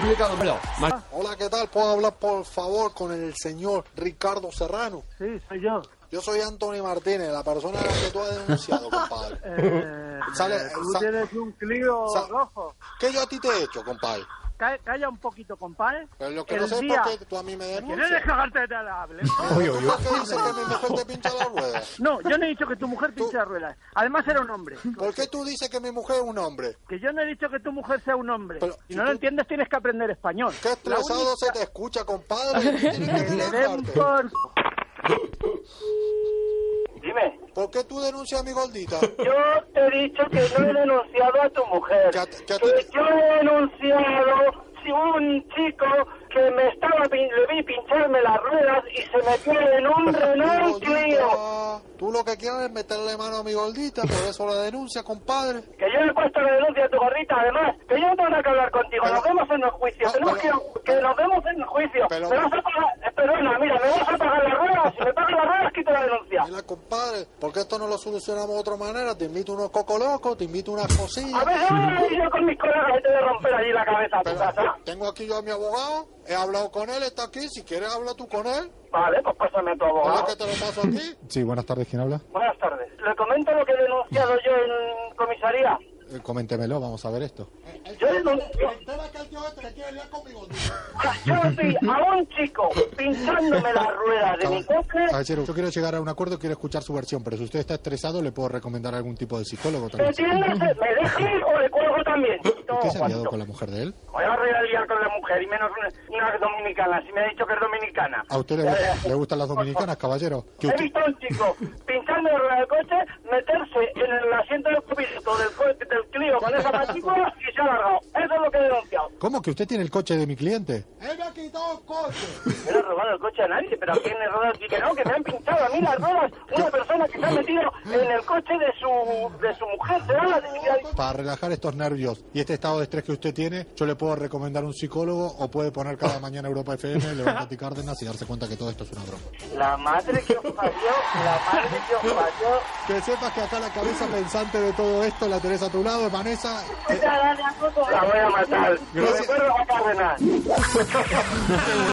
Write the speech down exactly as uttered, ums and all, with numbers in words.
complicado. Hola, ¿qué tal? ¿Puedo hablar, por favor, con el señor Ricardo Serrano? Sí, soy yo. Yo soy Anthony Martínez, la persona a la que tú has denunciado, compadre. Eh, Sale, tú sa tienes un Clio sa rojo. ¿Qué yo a ti te he hecho, compadre? Ca Calla un poquito, compadre. Pero lo que El no sé día... es por qué tú a mí me ¿Quieres denuncias. dejarte de hablar? Oye, oye. ¿Por qué dices que mi mujer te pincha la rueda? No, yo no he dicho que tu mujer pinche las ruedas. Además era un hombre. ¿Por qué tú dices que mi mujer es un hombre? Que yo no he dicho que tu mujer sea un hombre. Pero, si no lo entiendes tienes que aprender español. Qué estresado única... se te escucha, compadre. Tienes que le den por... Dime. ¿Por qué tú denuncias a mi gordita? Yo te he dicho que no he denunciado a tu mujer. Que, que, que yo he denunciado si un chico que me estaba, le vi pincharme las ruedas y se metió en un Renault Clio. Tú lo que quieres es meterle mano a mi gordita, por eso la denuncia, compadre. Que yo le he puesto la denuncia a tu gordita, además, que yo no tengo nada que hablar contigo, pero, nos vemos en el juicio, no, tenemos pero, que, que nos vemos en el juicio. Pero, me vas a pagar, eh, perdona, mira, me vas a pagar las ruedas, si me pagas las ruedas quito la denuncia. Mira, compadre, ¿por qué esto no lo solucionamos de otra manera? Te invito unos coco locos, te invito unas cosillas. A ver, yo, yo con mis colegas y te voy a romper allí la cabeza a tu pero, casa. tengo aquí yo a mi abogado, he hablado con él, está aquí, si quieres habla tú con él. Vale, pues pásame a tu abogado. ¿Hola, que te lo paso aquí? Sí, buenas tardes, ¿quién habla? Buenas tardes. Le comento lo que he denunciado yo en comisaría. Eh, coméntemelo, vamos a ver esto. Yo denuncio... Yo vi a un chico pinchándome las ruedas de mi coche... Caballero, yo quiero llegar a un acuerdo, quiero escuchar su versión, pero si usted está estresado, le puedo recomendar algún tipo de psicólogo ¿Me también. entiendes? ¿Me deja ir o le cuelgo también? ¿Usted se ha liado con la mujer de él? Voy a realiar con la mujer y menos una, una dominicana, si me ha dicho que es dominicana. ¿A usted le, gu le gustan las dominicanas, caballero? ¿Que He usted... visto a un chico pinchando la rueda del coche, meterse en el asiento del copiloto del, co del Clio con esa matrícula y se ha largado. Eso es lo que he denunciado. ¿Cómo que usted tiene el coche de mi cliente? Él me ha quitado el coche. Yo no he robado el coche a nadie, pero ¿a quién le he robado? Y que no, que me han pinchado a mí las ruedas. Una persona que se ha metido en el coche de su, de su mujer. ¿Se da la... Para relajar estos nervios y este estado de estrés que usted tiene, yo le puedo recomendar un psicólogo o puede poner cada mañana Europa F M, Levántate Cárdenas y darse cuenta que todo esto es una broma. La madre que os falló, la madre que os falló. Que sepas que acá la cabeza pensante de todo esto la tenés a tu lado, Vanessa. La voy a matar. Gracias. Recuerdo a Cárdenas.